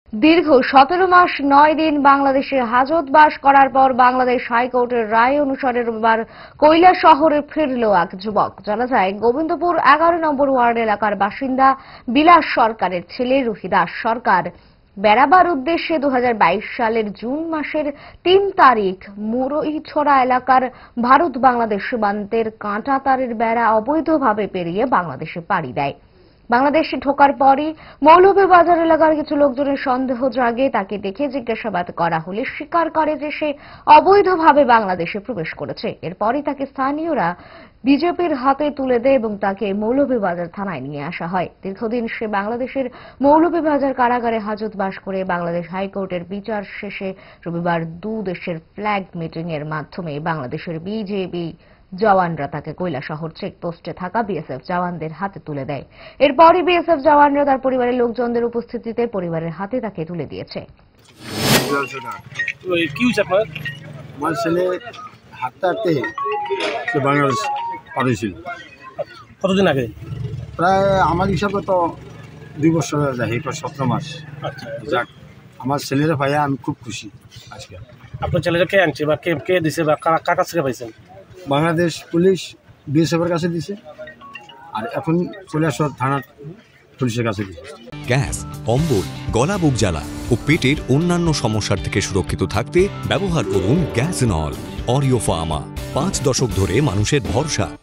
দীর্ঘ 17 মাস 9 দিন বাংলাদেশে হাজতবাস করার পর বাংলাদেশ হাইকোর্টের রায় অনুসারে রবিবার কৈলাসহরে ফিরল এক যুবক। জানা যায়, গোবিন্দপুর 11 নম্বর ওয়ার্ড এলাকার বাসিন্দা বিলাস সরকারের ছেলে রুহিদাস সরকার বেড়াবার উদ্দেশ্যে 2022 সালের জুন মাসের 3 তারিখ মুরইছড়া এলাকার ভারত বাংলাদেশ সীমান্তের কাঁটাতারের বেড়া অবৈধভাবে পেরিয়ে বাংলাদেশে পাড়ি দেয়। বাংলাদেশে ঢোকার পরই মৌলভীবাজার এলাকার কিছু লোকজনের সন্দেহ জাগে। তাকে দেখে জিজ্ঞাসাবাদ করা হলে স্বীকার করে যে সে অবৈধভাবে বাংলাদেশে প্রবেশ করেছে। এরপরই তাকে স্থানীয়রা বিজেপির হাতে তুলে দেয় এবং তাকে মৌলভীবাজার থানায় নিয়ে আসা হয়। দীর্ঘদিন সে বাংলাদেশের মৌলভীবাজার কারাগারে হাজতবাস করে বাংলাদেশ হাইকোর্টের বিচার শেষে রবিবার দেশের ফ্ল্যাগ মিটিং এর মাধ্যমে বাংলাদেশের বিজেপি জওয়ানরা তাকে কৈলাসহর চেকপোস্টে থাকা বিএসএফ জওয়ানদের হাতে তুলে দেয়। এরপরই বিএসএফ জওয়ানরা তার পরিবারের লোকজনদের উপস্থিতিতে পরিবারের হাতে তাকে তুলে দিয়েছে। আমার ছেলে হাঁটতে সে বাংলাদেশ পাঠিয়েছিল। কতদিন আগে? প্রায় আমার হিসাবে তো 2 বছর হয়ে যায়, এরপর 17 মাস। যাক, আমার ছেলেরা ভাইয়া আমি খুব খুশি আজকে। আপনার ছেলেরা কে আনছে বা কে দিছে বা কার কাছ থেকে পাইছেন? বাংলাদেশ পুলিশ বিএসএফের কাছে দিছে, আর এখন কৈলাসহর থানার পুলিশের কাছে দিছে। গ্যাস, অম্বল, গলা বুক জ্বালা ও পেটের অন্যান্য সমস্যার থেকে সুরক্ষিত থাকতে ব্যবহার করুন গ্যাসনল। অরিও ফার্মা, 5 দশক ধরে মানুষের ভরসা।